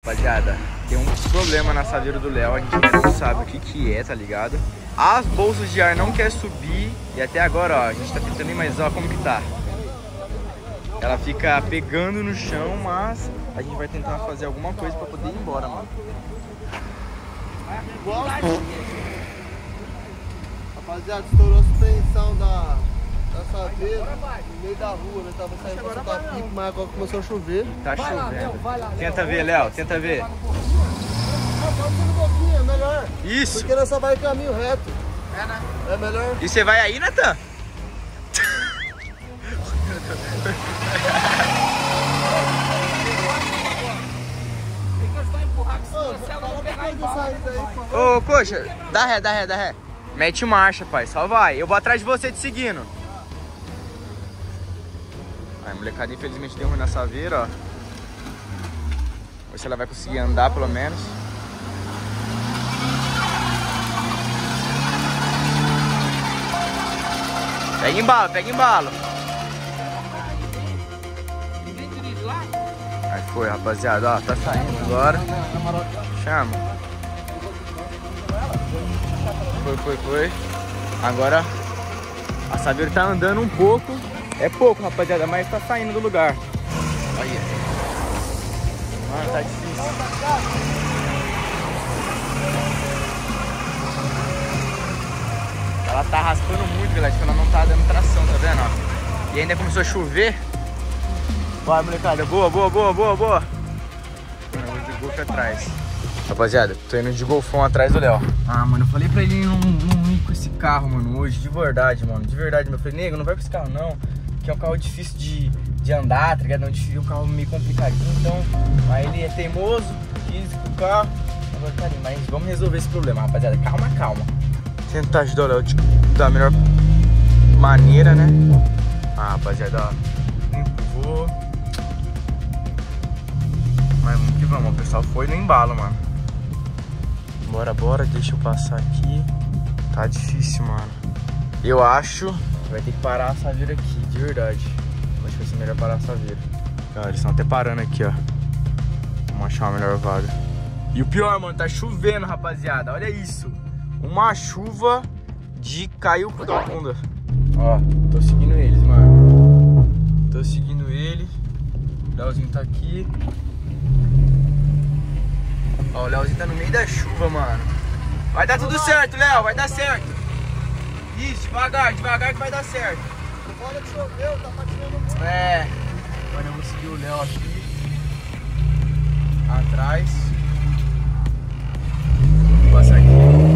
Rapaziada, tem um problema na saveira do Léo, a gente ainda não sabe o que é, tá ligado? As bolsas de ar não querem subir e até agora, ó, a gente tá tentando ir, mas ó como que tá. Ela fica pegando no chão, mas a gente vai tentar fazer alguma coisa pra poder ir embora, mano. Rapaziada, estourou a suspensão da saveira no meio da rua, né? Tava saindo pra soltar pico, mas agora começou a chover. Tá chovendo. Tenta ver, Léo, tenta ver. Um pouquinho, é melhor. Isso. Porque nós só vai em caminho reto. É, né? É melhor. E você vai aí, Natan? Tem que ajudar a empurrar, que senão você não vai pegar embalo. Ô, coxa, dá ré. Mete marcha, pai, só vai. Eu vou atrás de você te seguindo. Aí, a molecada infelizmente deu ruim na saveira, ó. Ver se ela vai conseguir andar pelo menos. Pega embalo. Ninguém dirige lá? Aí foi, rapaziada, ó, tá saindo agora. Chama. Foi. Agora a saveira tá andando um pouco. É pouco, rapaziada, mas tá saindo do lugar. Olha. Mano, tá difícil. Ela tá raspando muito, galera. Tipo, ela não tá dando tração, tá vendo? Ó? E ainda começou a chover. Bora, molecada. Boa. Eu vou de golfe atrás. Rapaziada, tô indo de golfão atrás do Léo. Ah, mano, eu falei pra ele não ir com esse carro, mano, hoje, de verdade, mano. De verdade, meu. Eu falei, nego, não vai com esse carro, não. Que é um carro difícil de andar, tá ligado? É um carro meio complicadinho, então... Aí ele é teimoso, quis ir com o carro. Agora tá ali, mas vamos resolver esse problema, rapaziada. Calma. Tentar ajudar o Léo da melhor maneira, né? Ah, rapaziada, ó. Empurrou. Mas vamos que vamos, o pessoal foi no embalo, mano. Bora, deixa eu passar aqui. Tá difícil, mano. Eu acho que vai ter que parar a saveira aqui, de verdade. Acho que vai ser melhor parar a saveira. Galera, eles estão até parando aqui, ó. Vamos achar uma melhor vaga. E o pior, mano, tá chovendo, rapaziada. Olha isso. Uma chuva de caiu da onda. Ó, tô seguindo eles, mano. Tô seguindo eles. O Léozinho tá aqui. Ó, o Léozinho tá no meio da chuva, mano. Vai dar tudo certo, Léo, vai dar certo. Isso, devagar que vai dar certo. Olha que choveu, tá patinando muito. É. Agora eu vou seguir o Léo aqui. Atrás. Vou passar aqui.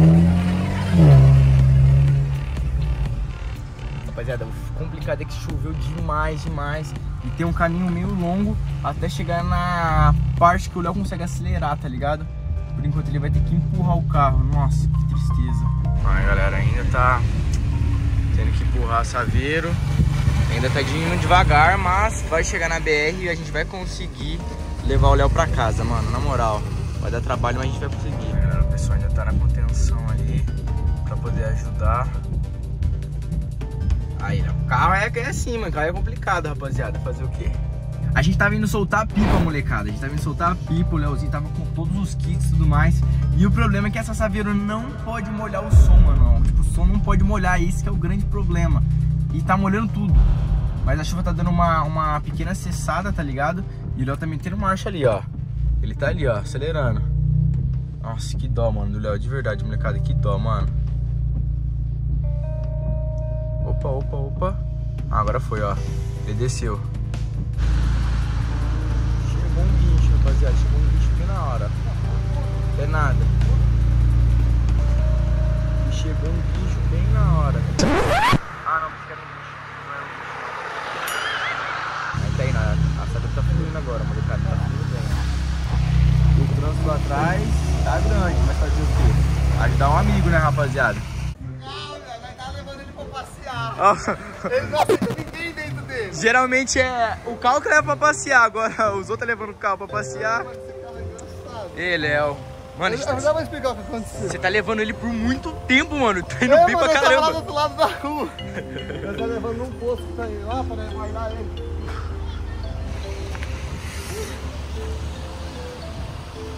Rapaziada, o complicado é que choveu demais. E tem um caminho meio longo até chegar na parte que o Léo consegue acelerar, tá ligado? Por enquanto ele vai ter que empurrar o carro. Nossa, que tristeza. Ai, galera, ainda tá tendo que empurrar saveiro. Ainda tá indo devagar, mas vai chegar na BR e a gente vai conseguir levar o Léo pra casa, mano. Na moral, vai dar trabalho, mas a gente vai conseguir. Galera, o pessoal ainda tá na contenção ali pra poder ajudar. Aí, o carro é assim, mano. O carro é complicado, rapaziada. Fazer o quê? A gente tava indo soltar a pipa, molecada. O Léozinho tava com todos os kits e tudo mais. E o problema é que essa saveira não pode molhar o som, mano. Tipo, o som não pode molhar. Esse que é o grande problema. E tá molhando tudo. Mas a chuva tá dando uma pequena cessada, tá ligado? E o Léo tá metendo marcha ali, ó. Ele tá ali, ó, acelerando. Nossa, que dó, mano, do Léo. De verdade, molecada, que dó, mano. Opa. Ah, agora foi, ó. Ele desceu. Chegou um guincho, rapaziada. Chegou um guincho bem na hora. Não é nada. E chegou um guincho bem na hora. Ah, não, porque era um guincho. Não era um guincho. Aí tá aí, a saveira tá fluindo agora, molecada. Tá fluindo bem. O trânsito atrás tá grande, mas fazer o quê? Ajudar um amigo, né, rapaziada? Ele não aceita ninguém dentro dele. Geralmente é o carro que leva pra passear, agora os outros levando o carro pra passear. Ei, Léo. Mano, Eu já vou explicar o que aconteceu. você tá levando ele por muito tempo, mano. Tá indo bem pra Ele tava lá caramba. do outro lado da rua. Eu tô levando num posto que tá aí lá pra guardar ele.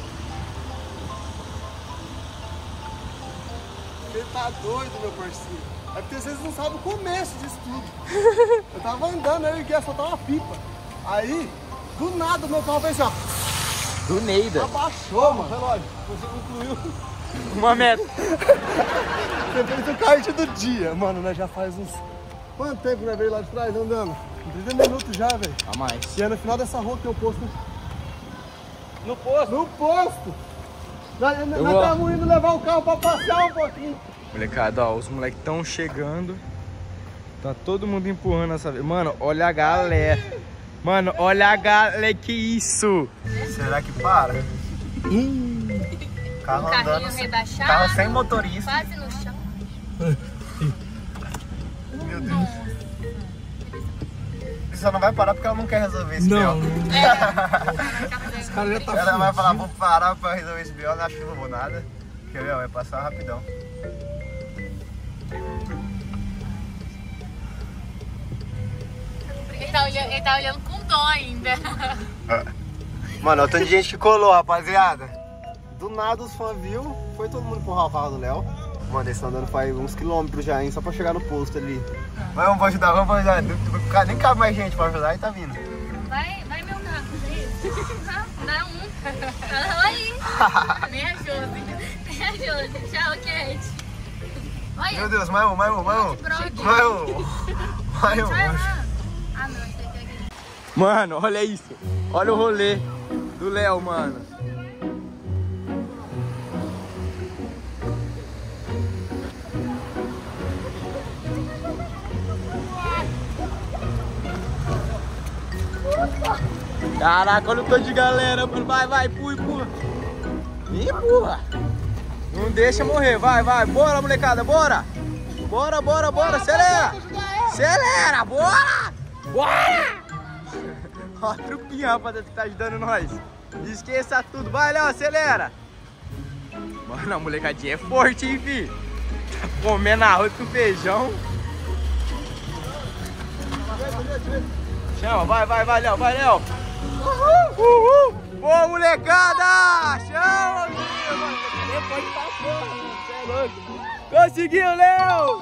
Você tá doido, meu parceiro. É porque vocês não sabem o começo disso tudo. Eu tava andando, eu ia soltar uma pipa. Aí, do nada, meu carro fez assim, ó. Do Neida. Abaixou, mano. Relógio, você concluiu. Uma meta. Você fez o kart do dia. Mano, nós já faz uns... Quanto tempo nós veio lá de trás andando? 30 minutos já, velho. A mais. E é no final dessa rua que eu posto. No posto. No posto! Nós estamos indo levar o carro pra passear um pouquinho. Molecada, ó, os moleques estão chegando. Tá todo mundo empurrando essa vez. Mano, olha a galera. Mano, olha a galera. Que isso? Será que para? Carro Carrinho andando, rebaixado, carro sem motorista. quase no chão. Meu Deus. Você só não vai parar porque ela não quer resolver esse BO. Esse cara já tá Ela vai falar, vou parar pra resolver esse BO, na chuva, vou nada. Quer ver? Vai passar rapidão. Ele tá olhando com dó ainda. Mano, olha o tanto de gente que colou, rapaziada. Do nada os fãs viu, foi todo mundo empurrar o carro do Léo. Mano, eles estão andando faz uns quilômetros já, hein, só pra chegar no posto ali. Mas vamos ajudar, vamos ajudar. Nem cabe mais gente pra ajudar e tá vindo. Vai meu carro, dá um. Oi! Me ajuda. Tchau, Kate. Olha. Meu Deus, mais um. Vai lá. Ah, não, esse aqui é aquele. Mano, olha isso. Olha o rolê do Léo, mano. Caraca, olha o tanto de galera, mano. Vai, empurra. Empurra. Não deixa morrer, vai. Bora, molecada, bora. Bora. Acelera, bora. Ó a trupinha, rapaziada, que tá ajudando nós. Esqueça tudo, vai, Léo, acelera. Mano, a molecadinha é forte, hein, fi. Tá comendo arroz com feijão. Chama, vai, Léo, Uhul. Boa, molecada! Chama, mano. Depois passou, mano. Você é louco. Conseguiu, Léo!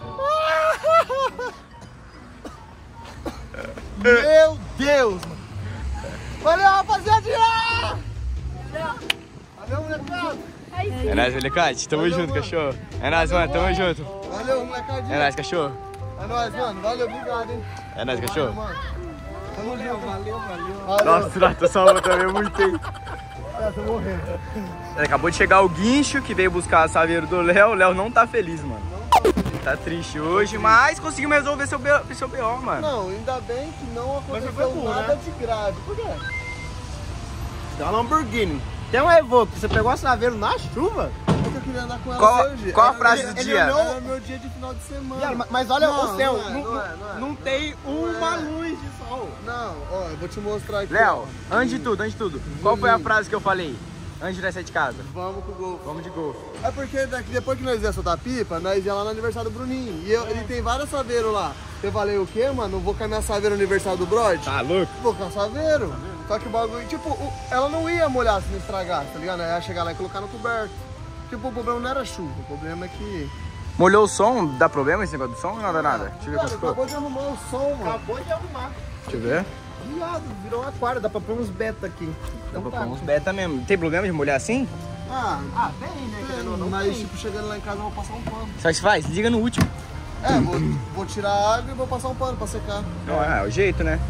Meu Deus, mano. Valeu, rapaziadinha! Valeu, molecada! É nóis, molecade. Tamo junto, cachorro. É nóis, mano. Tamo junto. Valeu, molecadinha! É nóis, cachorro. É nóis, mano. Valeu, obrigado, hein? É nóis, cachorro. Mano. Tamo junto. Valeu. Nossa, tá salvando também muito, hein? Tô morrendo. Acabou de chegar o guincho que veio buscar a saveiro do Léo. O Léo não tá feliz, mano. Tá triste hoje, mas conseguimos resolver seu BO, mano. Não, ainda bem que não aconteceu nada de grave. Por quê? Tem uma Lamborghini. Tem um Evoque, você pegou a saveiro na chuva? Eu queria andar com ela hoje. Qual a frase do dia? Era meu dia de final de semana. Mas olha Não, o céu, não é. tem uma luz de sol. Não, ó, eu vou te mostrar aqui. Léo, antes de tudo, qual foi a frase que eu falei? Antes de nós sair de casa? Vamos pro gol. Vamos de gol. É porque depois que nós ia soltar pipa, nós ia lá no aniversário do Bruninho. E ele tem vários saveiros lá. Eu falei, o quê, mano? Vou caminhar saveiro no aniversário do Brod? Tá louco? Vou com saveiro. Só que o bagulho, tipo, ela não ia molhar se não estragasse, tá ligado? Ela ia chegar lá e colocar no coberto. Tipo, o problema não era chuva, o problema é que... Molhou o som? Dá problema esse negócio do som ou não dá nada? Deixa eu ver como Cara, ficou. acabou de arrumar o som, mano. Acabou de arrumar. Deixa eu ver. Viado, virou um aquário, dá pra pôr uns beta aqui. Dá pra pôr uns beta mesmo. Tem problema de molhar assim? Tem, né? Querendo ou não, mas tem. tipo, chegando lá em casa eu vou passar um pano. Sabe o que faz? Liga no último. É, vou tirar a água e vou passar um pano pra secar. Não, é o jeito, né?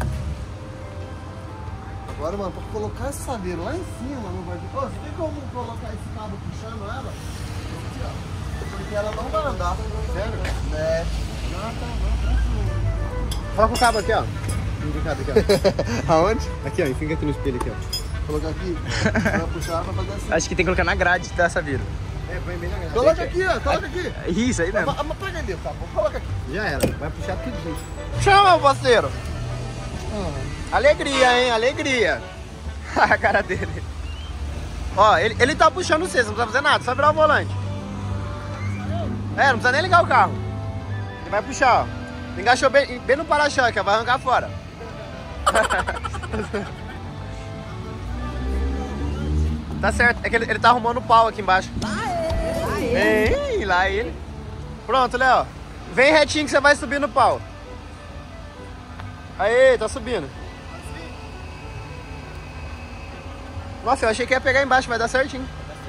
Agora, mano, pra colocar esse saveiro lá em cima, não vai... Ô, você tem como colocar esse cabo puxando ela? Aqui, ó. Porque ela não vai andar. Sério? É. Coloca o cabo aqui, ó. Aonde? Aqui, ó, fica aqui no espelho aqui, ó. Colocar aqui. Vai puxar pra fazer assim. Acho que tem que colocar na grade da saveiro. Põe bem na grade. Coloca aqui, ó. Coloca aqui. Isso aí mesmo. Mas pega ali, tá bom? Coloca aqui. Já era, vai puxar tudinho. Chama, parceiro. Alegria, hein? Alegria. A cara dele. Ó, ele tá puxando você, não precisa fazer nada, só virar o volante. Não precisa nem ligar o carro. Ele vai puxar, ó. Engaixou bem no para-choque, ó, vai arrancar fora. Tá certo, é que ele tá arrumando o pau aqui embaixo. Ih, lá ele. Pronto, Léo. Vem retinho que você vai subir no pau. Aí, tá subindo. Nossa, eu achei que ia pegar embaixo, vai dar certinho.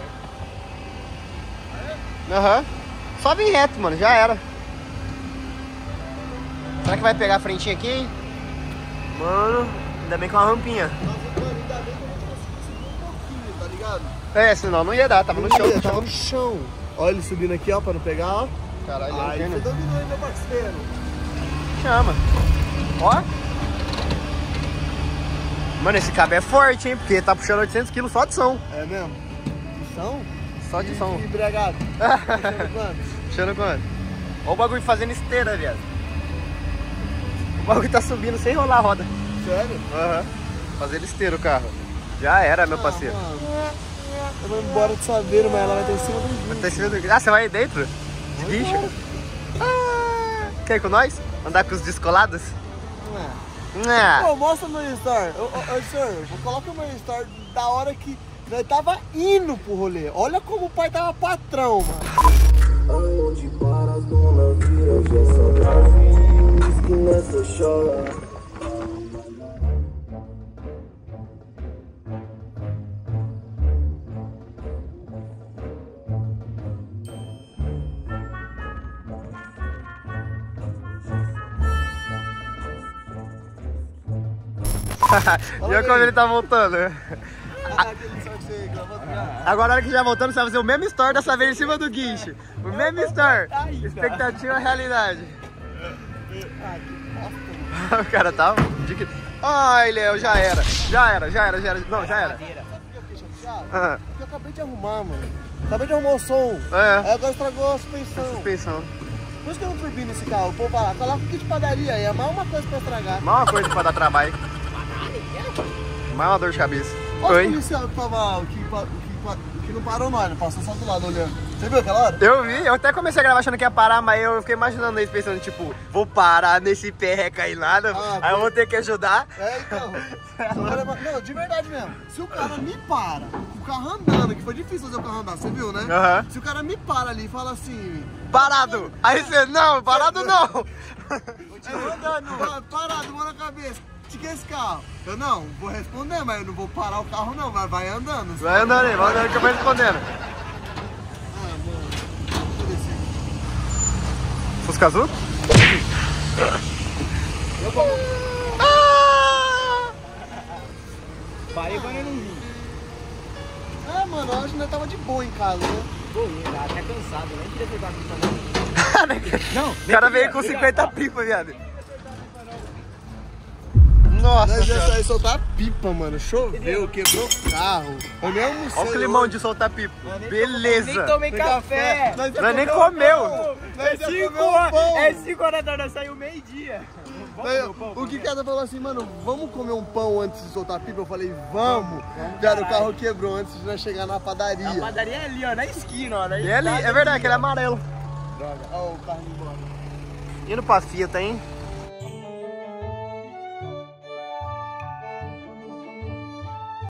Aham. Só vem reto, mano, já era. Será que vai pegar a frentinha aqui, hein? Mano, ainda bem com uma rampinha. Ainda bem que eu não consegui subir um pouquinho, tá ligado? É, senão não ia dar, tava no chão. Tava no chão. Olha ele subindo aqui, ó, pra não pegar, ó. Caralho, Aí você dominou, hein, meu parceiro. chama. Ó. Mano, esse cabo é forte, hein? Porque tá puxando 800 kg só de som. É mesmo? De som? Só de som. E embriagado. Puxando quanto? Puxando quanto? Olha o bagulho fazendo esteira, viado. O bagulho tá subindo sem rolar a roda. Sério? Aham. Fazendo esteira o carro. Já era, meu parceiro. Mano. Eu vou embora de Saveiro, mas ela vai ter em cima do Vai guincho. ter esse medo. Ah, você vai aí dentro? De guincho? Ah, quer ir com nós? Andar com os descolados? Pô, mostra no Story. Ô, senhor, coloca o meu Story da hora que nós tava indo pro rolê. Olha como o pai tava patrão, mano. Aonde para as donas viram já são navios que nessa chora. Viu como ele tá voltando? Aquele som que você gravou atrás. Agora, na hora que já voltando, você vai fazer o mesmo story dessa vez em cima do guincho. O mesmo story. Expectativa, realidade. Ah, que bosta, mano. O cara tá... Ai, Léo, já era. Já era. Não, já era. Sabe por que eu fiquei chateado? Ah, Porque eu acabei de arrumar, mano. Acabei de arrumar o som. é, Aí agora estragou a suspensão. suspensão. Por isso que eu não turbino esse carro. O povo vai lá, coloca o kit de padaria aí. É mais uma coisa pra estragar. Mais uma coisa pra dar trabalho. Mais uma dor de cabeça. Olha o Oi. policial que tava... que não parou nós, né? Passou só do lado olhando. Você viu aquela hora? Eu vi, eu até comecei a gravar achando que ia parar, mas eu fiquei imaginando isso, pensando, tipo, vou parar nesse pé recainado, aí eu vou ter que ajudar. É, então. Não, de verdade mesmo. Se o cara me para, o carro andando, que foi difícil fazer o carro andar, você viu, né? Aham. Se o cara me para ali e fala assim... Parado! Aí você, não, parado não! Eu andando, parado, mão na cabeça. Que é esse carro? Eu não, vou responder, mas eu não vou parar o carro não, mas vai andando. Vai andando aí, vai andando que eu vou respondendo. Ah, mano. Deixa eu descer. Fusca azul? Parei quando eu não vi. Ah, mano, eu acho que nós tava de boa em casa, né? Pô, até cansado, nem queria pegar a pipa não. O cara veio com 50 pipas, viado. Nossa, Nós ia senhora. sair soltar pipa, mano. Choveu, quebrou o carro. Eu nem almocei. Olha o climão de soltar pipa. Beleza. Nem tomei café. Nós ia Nós nem comer um comeu. pão. Nós ia 5 comer um horas. pão. É 5 horas da tarde, saiu meio-dia. O que cada falou assim, mano, vamos comer um pão antes de soltar pipa? Eu falei, vamos. Cara, o carro quebrou antes de nós chegar na padaria. A padaria é ali, ó, na esquina, ó. E ali, é verdade, aquele é amarelo. Droga. Ó, o carro indo embora. Indo pra Fiat, hein?